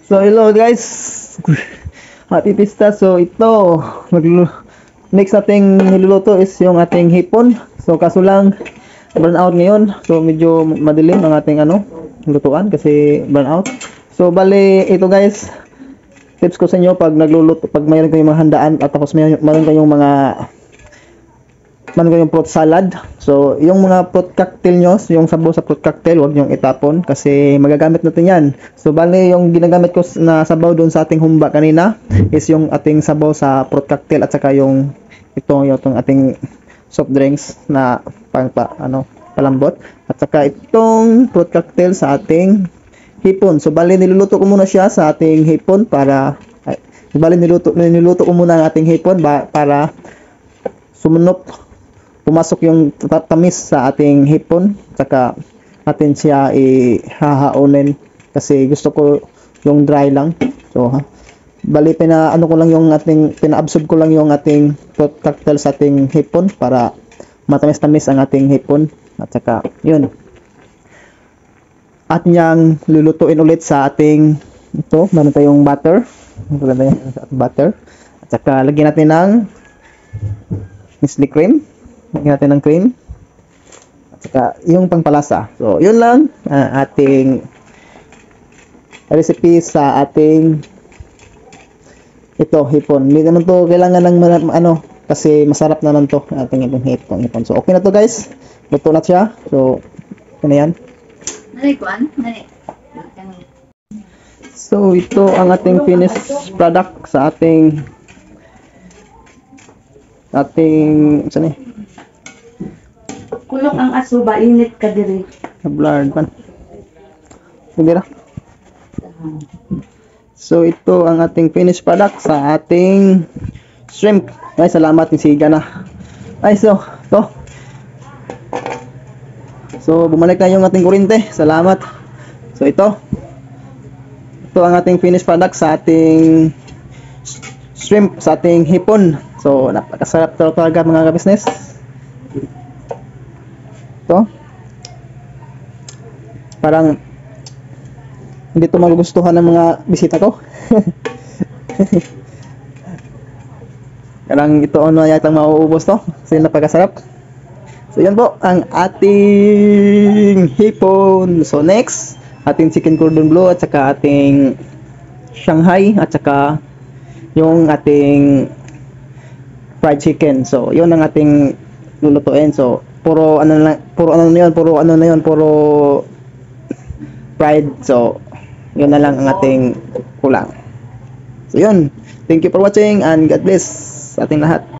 So hello guys, happy pista. So ito, next nating niluluto is yung ating hipon. So kaso lang, burn out ngayon. So medyo madilim ang ating lutuan kasi burn out. So bali ito guys, tips ko sa inyo pag nagluluto, pag mayroon kayong mga handaan at tapos mayroon kayong fruit salad. So, yung mga fruit cocktail nyo, yung sabaw sa fruit cocktail, huwag nyong itapon kasi magagamit natin yan. So, bali, yung ginagamit ko na sabaw doon sa ating humba kanina is yung ating sabaw sa fruit cocktail at saka yung itong ating soft drinks na palambot. At saka itong fruit cocktail sa ating hipon. So, bali, niluluto ko muna siya sa ating hipon niluto ko muna ang ating hipon para pumasok yung tamis sa ating hipon, saka natin siya ihahaonin kasi gusto ko yung dry lang. So bali pina-absorb ko lang yung ating fruit cocktail sa ating hipon para matamis-tamis ang ating hipon. At saka yun, at niyang lulutuin ulit sa ating meron tayong butter at saka lagyan natin ng Nestle cream. Lagyan natin ng cream. At saka yung pangpalasa. So, yun lang ating recipe sa ating hipon. Hindi naman to kailangan ng kasi masarap naman to ating hipon. So, okay na to guys. Luto na siya. So, ano yan? So, ito ang ating finished product sa ating saan eh? Kulok ang asuba, init ka diri. Blurred man. Sige na. So, ito ang ating finished product sa ating shrimp. Ay, salamat ni Siga na. Ay, so, ito. So, bumalik na yung ating kurente. Salamat. So, ito ang ating finished product sa ating shrimp, sa ating hipon. So, napakasarap talaga mga ka-business. Ito. Parang hindi ito magugustuhan ng mga bisita ko. Parang ito yatang mauubos to. Kasi napakasarap. So, yan po ang ating hipon. So, next, ating chicken cordon bleu at saka ating Shanghai at saka yung ating fried chicken. So, yun ang ating lulutuin. So, puro fried. So, yun na lang ang ating kulang. So, yun. Thank you for watching and God bless sa ating lahat.